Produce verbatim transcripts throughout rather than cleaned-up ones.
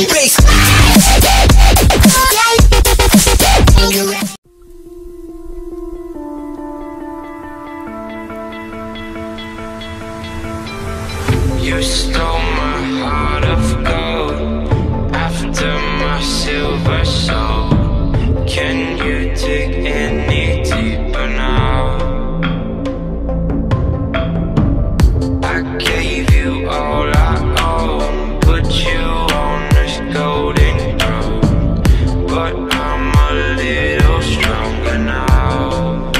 drum bass. You stole my heart of gold after my silver soul. Can you dig any deeper now? I gave you all I own, put you on this golden throne, but I'm a little stronger now.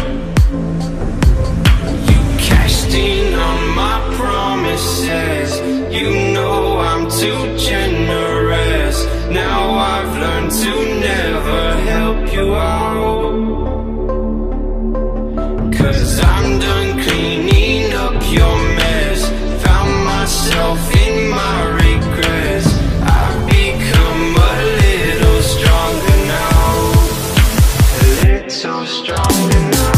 You cashed in on my promises, you know I'm too generous. Now I've learned to never help you out, 'cause I'm done cleaning up your mess. Found myself in my regrets. I've become a little stronger now, a little stronger now.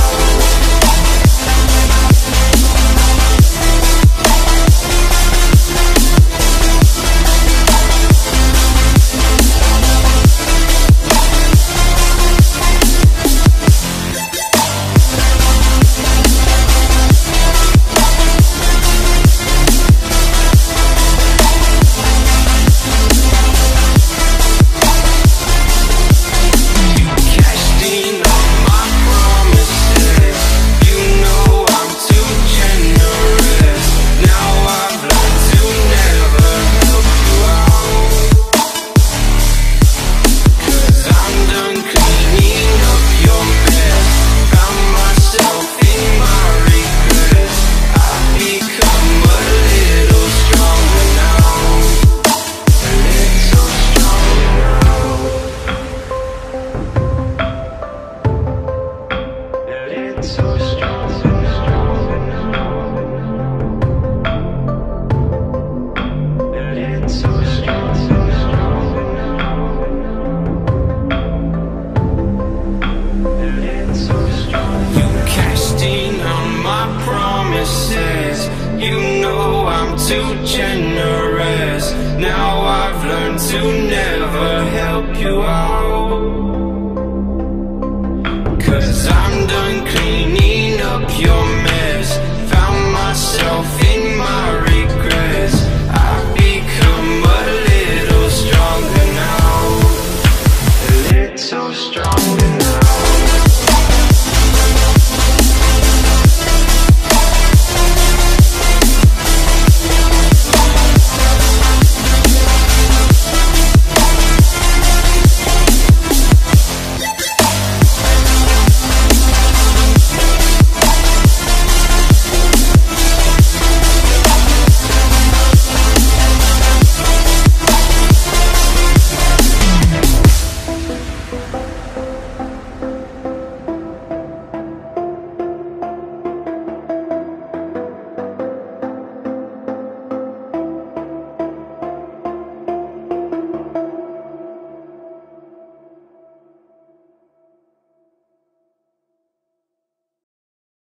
You know I'm too generous. Now I've learned to never help you out.